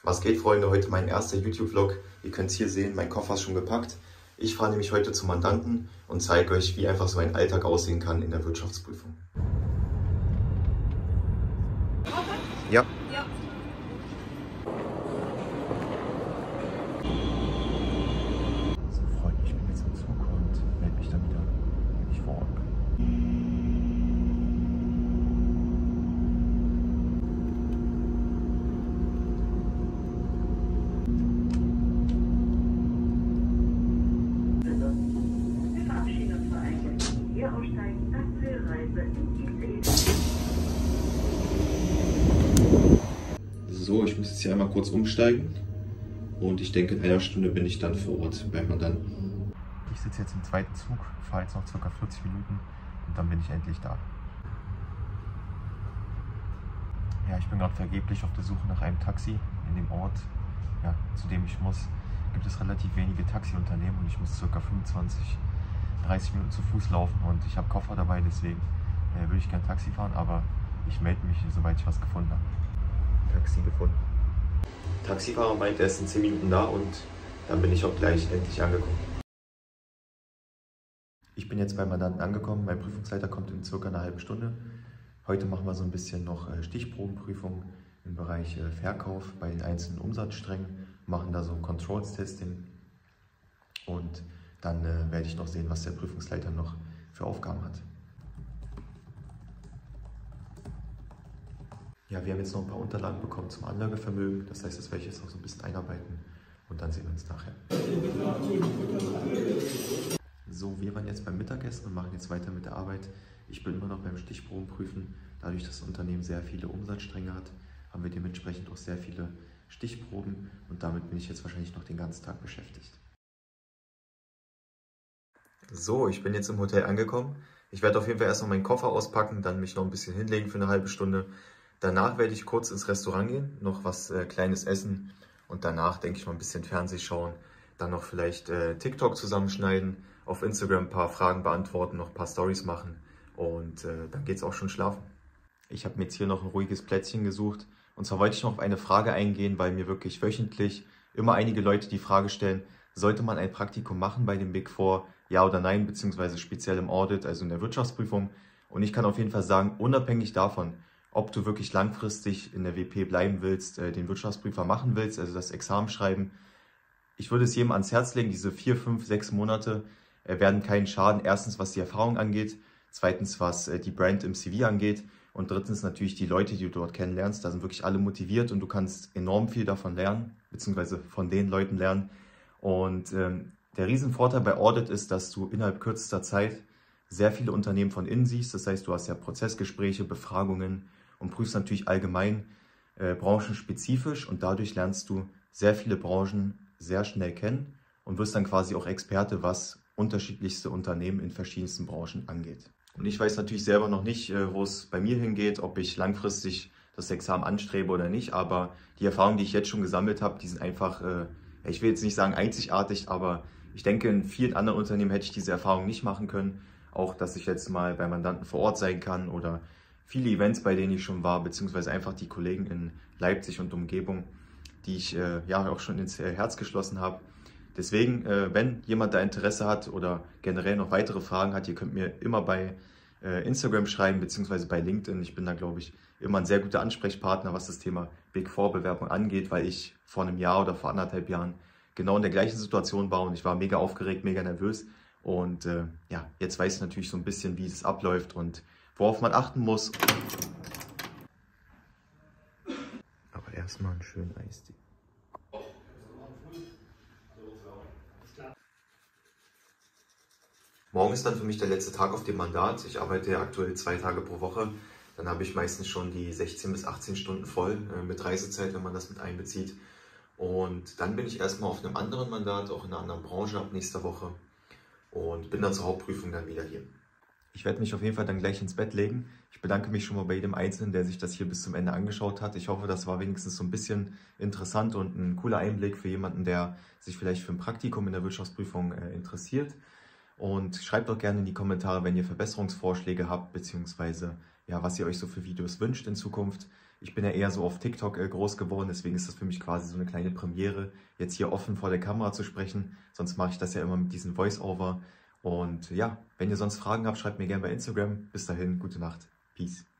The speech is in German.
Was geht, Freunde? Heute mein erster YouTube-Vlog. Ihr könnt es hier sehen, mein Koffer ist schon gepackt. Ich fahre nämlich heute zum Mandanten und zeige euch, wie einfach so ein Alltag aussehen kann in der Wirtschaftsprüfung. Ja. So, Freunde, ich bin jetzt im Zug und melde mich dann wieder, wenn ich vor Ort bin. So, ich muss jetzt hier einmal kurz umsteigen und ich denke, in einer Stunde bin ich dann vor Ort beim Mandanten. Ich sitze jetzt im zweiten Zug, fahre jetzt noch ca. 40 Minuten und dann bin ich endlich da. Ja, ich bin gerade vergeblich auf der Suche nach einem Taxi in dem Ort, ja, zu dem ich muss. Gibt es relativ wenige Taxiunternehmen und ich muss ca. 30 Minuten zu Fuß laufen und ich habe Koffer dabei, deswegen würde ich gerne Taxi fahren, aber ich melde mich, sobald ich was gefunden habe. Taxi gefunden. Taxifahrer meint, er ist in 10 Minuten da und dann bin ich auch gleich endlich angekommen. Ich bin jetzt beim Mandanten angekommen, mein Prüfungsleiter kommt in circa einer halben Stunde. Heute machen wir so ein bisschen noch Stichprobenprüfung im Bereich Verkauf bei den einzelnen Umsatzsträngen, machen da so Controls-Testing und dann werde ich noch sehen, was der Prüfungsleiter noch für Aufgaben hat. Ja, wir haben jetzt noch ein paar Unterlagen bekommen zum Anlagevermögen, das heißt, das werde ich jetzt noch so ein bisschen einarbeiten und dann sehen wir uns nachher. So, wir waren jetzt beim Mittagessen und machen jetzt weiter mit der Arbeit. Ich bin immer noch beim Stichprobenprüfen. Dadurch, dass das Unternehmen sehr viele Umsatzstränge hat, haben wir dementsprechend auch sehr viele Stichproben und damit bin ich jetzt wahrscheinlich noch den ganzen Tag beschäftigt. So, ich bin jetzt im Hotel angekommen. Ich werde auf jeden Fall erst noch meinen Koffer auspacken, dann mich noch ein bisschen hinlegen für eine halbe Stunde. Danach werde ich kurz ins Restaurant gehen, noch was Kleines essen und danach denke ich mal ein bisschen Fernseh schauen, dann noch vielleicht TikTok zusammenschneiden, auf Instagram ein paar Fragen beantworten, noch ein paar Stories machen und dann geht es auch schon schlafen. Ich habe mir jetzt hier noch ein ruhiges Plätzchen gesucht und zwar wollte ich noch auf eine Frage eingehen, weil mir wirklich wöchentlich immer einige Leute die Frage stellen, sollte man ein Praktikum machen bei dem Big Four, ja oder nein, beziehungsweise speziell im Audit, also in der Wirtschaftsprüfung. Und ich kann auf jeden Fall sagen, unabhängig davon, ob du wirklich langfristig in der WP bleiben willst, den Wirtschaftsprüfer machen willst, also das Examen schreiben. Ich würde es jedem ans Herz legen, diese 4, 5, 6 Monate werden keinen schaden. Erstens, was die Erfahrung angeht, zweitens, was die Brand im CV angeht und drittens natürlich die Leute, die du dort kennenlernst. Da sind wirklich alle motiviert und du kannst enorm viel davon lernen, beziehungsweise von den Leuten lernen. Und der Riesenvorteil bei Audit ist, dass du innerhalb kürzester Zeit sehr viele Unternehmen von innen siehst. Das heißt, du hast ja Prozessgespräche, Befragungen und prüfst natürlich allgemein branchenspezifisch und dadurch lernst du sehr viele Branchen sehr schnell kennen und wirst dann quasi auch Experte, was unterschiedlichste Unternehmen in verschiedensten Branchen angeht. Und ich weiß natürlich selber noch nicht, wo es bei mir hingeht, ob ich langfristig das Examen anstrebe oder nicht, aber die Erfahrungen, die ich jetzt schon gesammelt habe, die sind einfach, ich will jetzt nicht sagen einzigartig, aber ich denke, in vielen anderen Unternehmen hätte ich diese Erfahrung nicht machen können. Auch, dass ich jetzt mal bei Mandanten vor Ort sein kann oder viele Events, bei denen ich schon war, beziehungsweise einfach die Kollegen in Leipzig und Umgebung, die ich ja auch schon ins Herz geschlossen habe. Deswegen, wenn jemand da Interesse hat oder generell noch weitere Fragen hat, ihr könnt mir immer bei Instagram schreiben, beziehungsweise bei LinkedIn. Ich bin da, glaube ich, immer ein sehr guter Ansprechpartner, was das Thema Big Four Bewerbung angeht, weil ich vor einem Jahr oder vor 1,5 Jahren genau in der gleichen Situation war und ich war mega aufgeregt, mega nervös. Und ja, jetzt weiß ich natürlich so ein bisschen, wie es abläuft und worauf man achten muss. Aber erstmal einen schönen Eistee. Morgen ist dann für mich der letzte Tag auf dem Mandat. Ich arbeite ja aktuell 2 Tage pro Woche. Dann habe ich meistens schon die 16 bis 18 Stunden voll mit Reisezeit, wenn man das mit einbezieht. Und dann bin ich erstmal auf einem anderen Mandat, auch in einer anderen Branche ab nächster Woche. Und bin dann zur Hauptprüfung dann wieder hier. Ich werde mich auf jeden Fall dann gleich ins Bett legen. Ich bedanke mich schon mal bei jedem Einzelnen, der sich das hier bis zum Ende angeschaut hat. Ich hoffe, das war wenigstens so ein bisschen interessant und ein cooler Einblick für jemanden, der sich vielleicht für ein Praktikum in der Wirtschaftsprüfung interessiert. Und schreibt doch gerne in die Kommentare, wenn ihr Verbesserungsvorschläge habt, beziehungsweise ja, was ihr euch so für Videos wünscht in Zukunft. Ich bin ja eher so auf TikTok groß geworden, deswegen ist das für mich quasi so eine kleine Premiere, jetzt hier offen vor der Kamera zu sprechen. Sonst mache ich das ja immer mit diesem Voice-Over. Und ja, wenn ihr sonst Fragen habt, schreibt mir gerne bei Instagram. Bis dahin, gute Nacht. Peace.